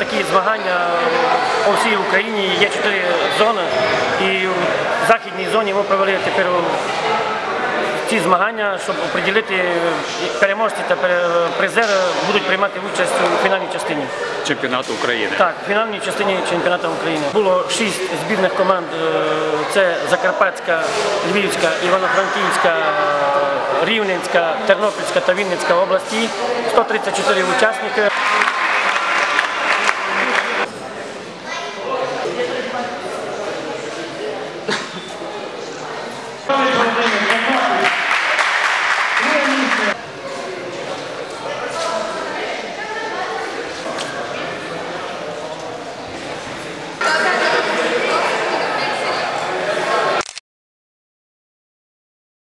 такі змагання по всій Україні, є 4 зони, і в західній зоні ми провели тепер ці змагання, щоб определити переможці та призери будуть приймати участь у фінальній частині. Чемпіонату України. Так, в фінальній частині чемпіонату України. Було 6 збірних команд, це Закарпатська, Львівська, Івано-Франківська, Рівненська, Тернопільська та Вінницька області, 134 учасники.